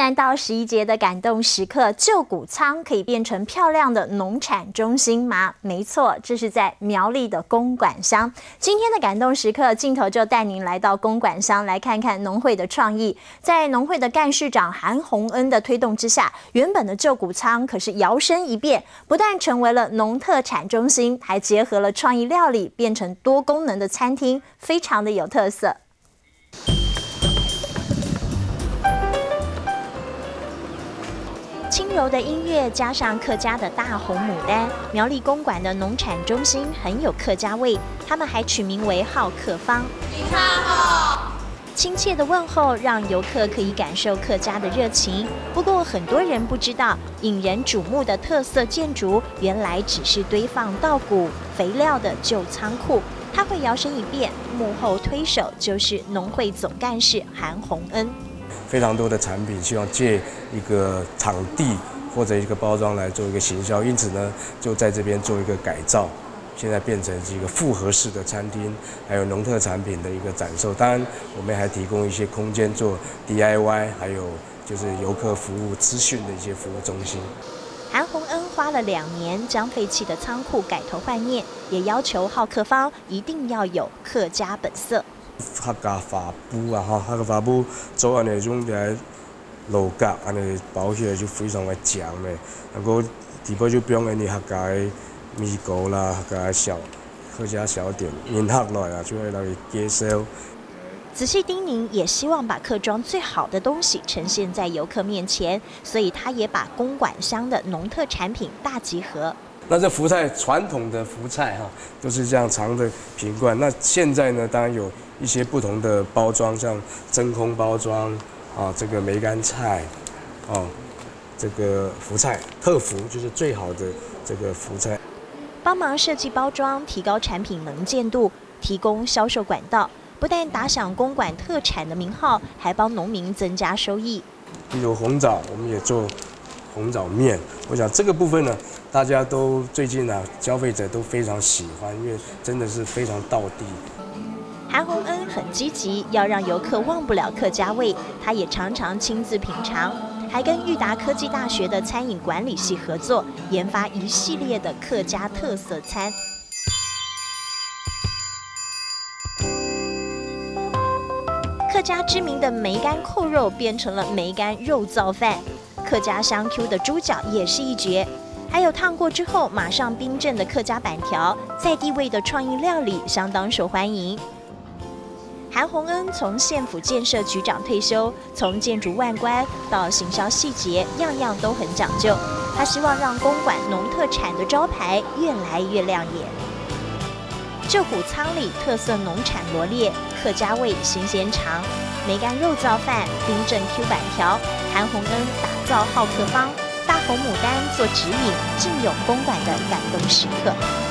3到11节的感动时刻，旧谷仓可以变成漂亮的农产中心吗？没错，这是在苗栗的公馆乡。今天的感动时刻，镜头就带您来到公馆乡，来看看农会的创意。在农会的干事长韩宏恩的推动之下，原本的旧谷仓可是摇身一变，不但成为了农特产中心，还结合了创意料理，变成多功能的餐厅，非常的有特色。轻柔的音乐加上客家的大红牡丹，苗栗公馆的农产中心很有客家味。他们还取名为好客坊。亲切的问候让游客可以感受客家的热情。不过很多人不知道，引人瞩目的特色建筑原来只是堆放稻谷、肥料的旧仓库。它会摇身一变，幕后推手就是农会总干事韩宏恩。 非常多的产品，希望借一个场地或者一个包装来做一个行销，因此呢，就在这边做一个改造，现在变成一个复合式的餐厅，还有农特产品的一个展售。当然，我们还提供一些空间做 DIY， 还有就是游客服务资讯的一些服务中心。 韩宏恩花了2年将废弃的仓库改头换面，也要求好客坊一定要有客家本色。 客家法布啊，客家法布做安尼种在路角安尼包起来就非常的强嘞。然后底部就用安尼客家的米糕啦、客家客家小点引客来啊，就会来介绍。 仔细叮咛，也希望把客庄最好的东西呈现在游客面前，所以他也把公馆乡的农特产品大集合。 那这福菜传统的福菜都是这样长的瓶罐。那现在呢，当然有一些不同的包装，像真空包装这个梅干菜这个福菜特福就是最好的这个福菜。 帮忙设计包装，提高产品能见度，提供销售管道，不但打响公馆特产的名号，还帮农民增加收益。 例如红枣，我们也做红枣面。我想这个部分呢，大家都最近消费者都非常喜欢，因为真的是非常道地。 韩宏恩很积极，要让游客忘不了客家味，他也常常亲自品尝，还跟裕达科技大学的餐饮管理系合作，研发一系列的客家特色餐。客家知名的梅干扣肉变成了梅干肉燥饭，客家香 Q 的猪脚也是一绝，还有烫过之后马上冰镇的客家板条，在地味的创意料理相当受欢迎。韩宏恩从县府建设局长退休，从建筑外观到行销细节，样样都很讲究。他希望让公馆农特产的招牌越来越亮眼。旧谷仓里特色农产罗列，客家味新鲜肠，梅干肉燥饭，冰镇 Q 板条。韩宏恩打造好客坊，大红牡丹做指引，尽有公馆的感动时刻。